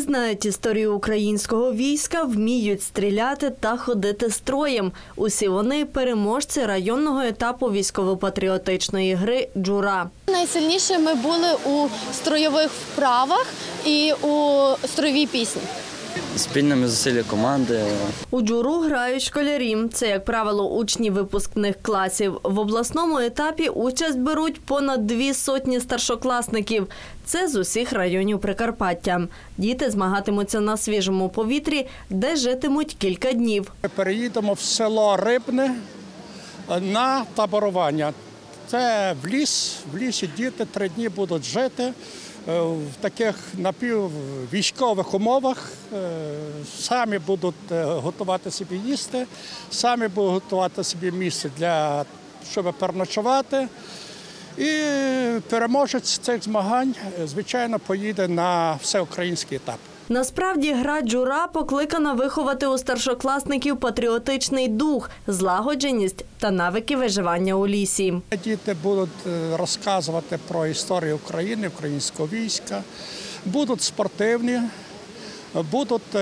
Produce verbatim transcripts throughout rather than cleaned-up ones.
знають історію українського війська, вміють стріляти та ходити строєм. Усі вони – переможці районного етапу військово-патріотичної гри «Джура». Найсильніше ми були у строєвих вправах і у строєвій пісні. Спільними зусиллями команди. У «Джуру» грають школярі. Це, як правило, учні випускних класів. В обласному етапі участь беруть понад дві сотні старшокласників. Це з усіх районів Прикарпаття. Діти змагатимуться на свіжому повітрі, де житимуть кілька днів. Ми переїдемо в село Рибне на таборування. Це в ліс, в лісі діти три дні будуть жити в таких напіввійськових умовах. Самі будуть готувати собі їсти, самі будуть готувати собі місце, для, щоб переночувати. І переможець цих змагань, звичайно, поїде на всеукраїнський етап. Насправді, гра «Джура» покликана виховати у старшокласників патріотичний дух, злагодженість та навики виживання у лісі. Діти будуть розказувати про історію України, українського війська, будуть спортивні, будуть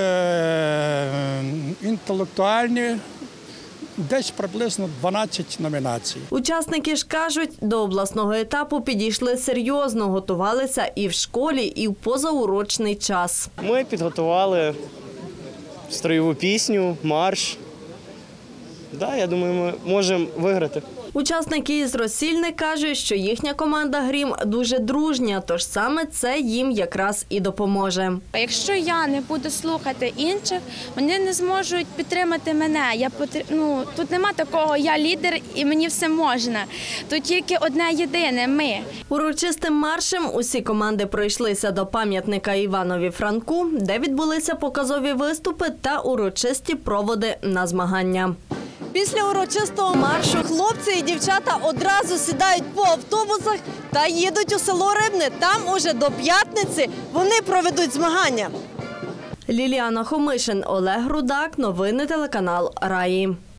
інтелектуальні. Десь приблизно дванадцять номінацій. Учасники ж кажуть, до обласного етапу підійшли серйозно, готувалися і в школі, і в позаурочний час. Ми підготували строєву пісню, марш. Да, я думаю, ми можемо виграти. Учасники із Росільни кажуть, що їхня команда «Грім» дуже дружня, тож саме це їм якраз і допоможе. Якщо я не буду слухати інших, вони не зможуть підтримати мене. Я ну, тут нема такого «я лідер і мені все можна». Тут тільки одне єдине – ми. Урочистим маршем усі команди пройшлися до пам'ятника Іванові Франку, де відбулися показові виступи та урочисті проводи на змагання. Після урочистого маршу хлопці і дівчата одразу сідають по автобусах та їдуть у село Рибне. Там уже до п'ятниці вони проведуть змагання. Ліліана Хомишин, Олег Рудак. Новини телеканал «Раї».